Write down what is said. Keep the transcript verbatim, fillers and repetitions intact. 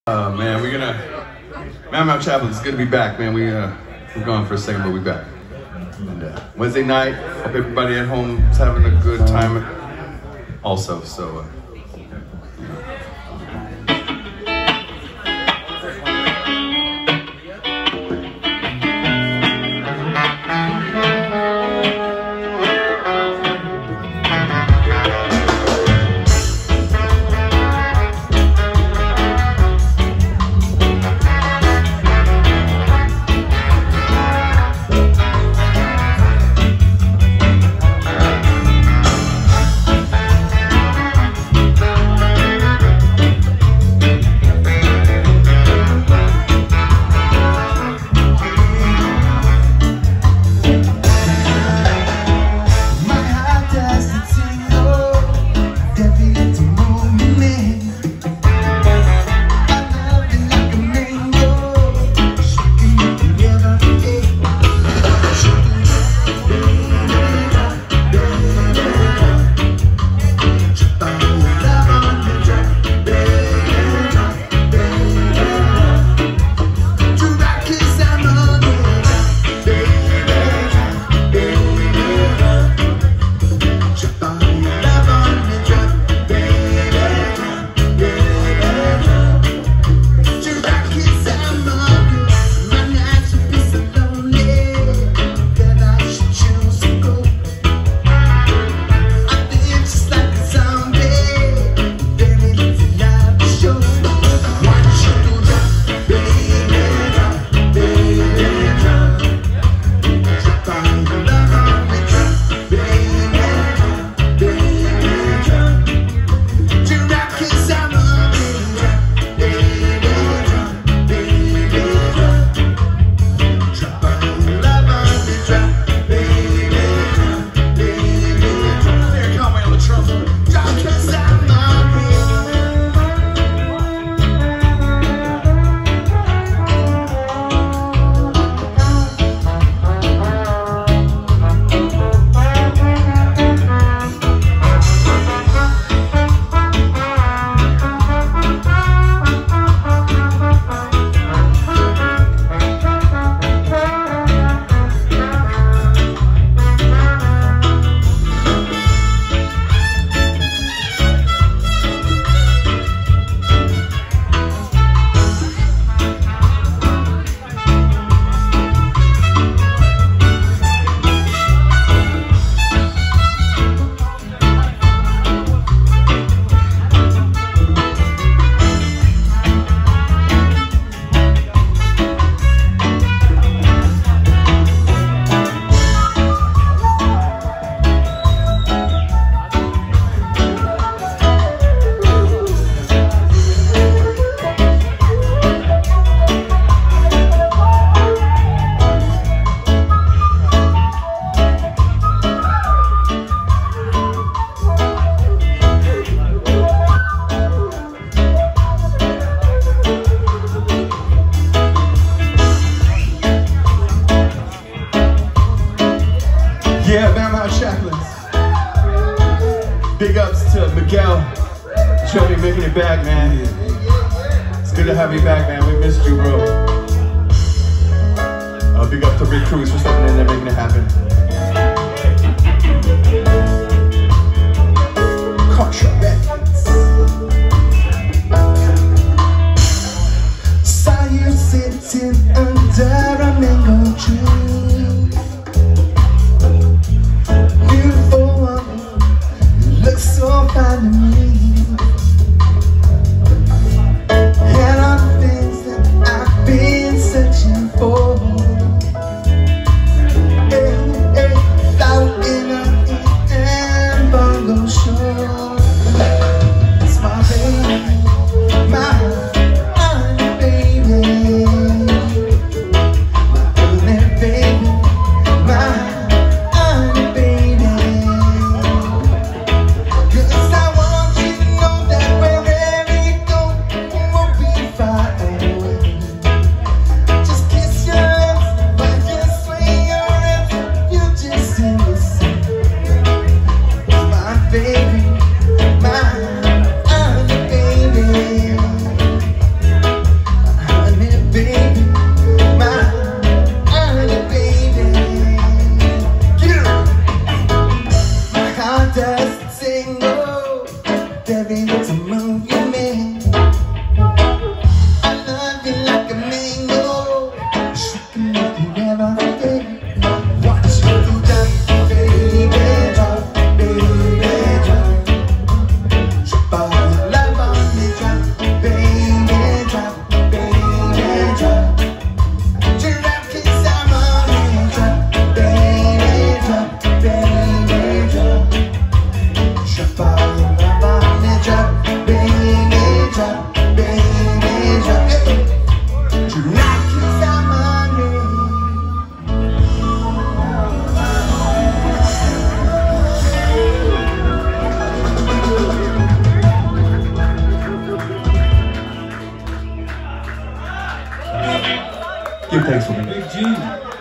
Uh, man, we're gonna, man, I'm out Chaplains. It's good to be back, man. We, uh, we're gone for a second, but we're back. And, uh, Wednesday night, hope everybody at home is having a good time also, so. Uh, Yeah, man, I'm out Chaplains. Big ups to Miguel, Jody making it back, man. It's good to have you back, man. We missed you, bro. Uh, big up to Rick Cruz for stepping in there, making it happen. Contraband. Saw you sitting under a mango tree. So fine to me, and all the things that I've been searching for. Hey, Give thanks for me. Big G.